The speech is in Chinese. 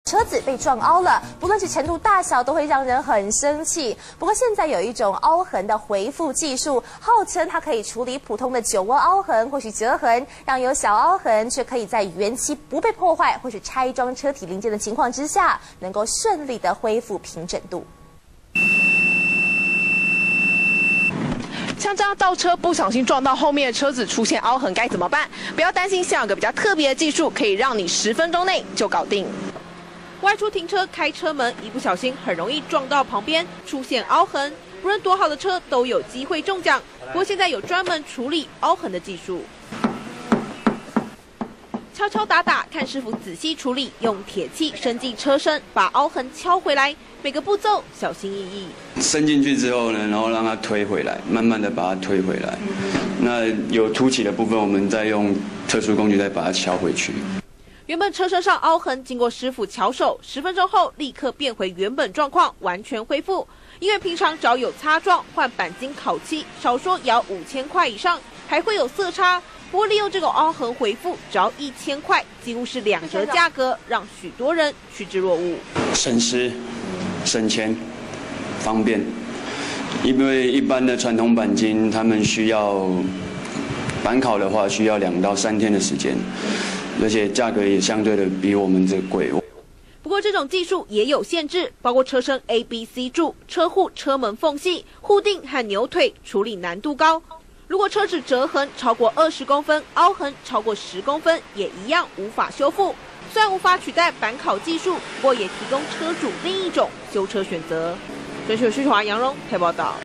车子被撞凹了，不论是程度大小，都会让人很生气。不过现在有一种凹痕的回复技术，号称它可以处理普通的酒窝凹痕或许折痕，让有小凹痕却可以在原漆不被破坏或是拆装车体零件的情况之下，能够顺利的恢复平整度。 像这样倒车不小心撞到后面的车子出现凹痕该怎么办？不要担心，现在有个比较特别的技术，可以让你10分钟内就搞定。外出停车开车门，一不小心很容易撞到旁边，出现凹痕。不论多好的车都有机会中奖。不过现在有专门处理凹痕的技术。 敲敲打打，看师傅仔细处理，用铁器伸进车身，把凹痕敲回来。每个步骤小心翼翼。 伸进去之后呢，然后让它推回来，慢慢的把它推回来。那有凸起的部分，我们再用特殊工具再把它敲回去。 原本车身上凹痕，经过师傅巧手，10分钟后立刻变回原本状况，完全恢复。因为平常只要有擦撞、换钣金、烤漆，少说也要5000块以上，还会有色差。 不过，利用这个凹痕回复，只要1000块，几乎是2折价格，让许多人趋之若鹜。 省时、省钱、方便，因为一般的传统钣金，他们需要钣烤的话，需要2到3天的时间，而且价格也相对的比我们这贵。 不过，这种技术也有限制，包括车身 A、B、C 柱、车护、车门缝隙、护钉和扭腿，处理难度高。 如果车子折痕超过20公分，凹痕超过10公分，也一样无法修复。虽然无法取代钣烤技术，不过也提供车主另一种修车选择。专属徐华、杨荣台报道。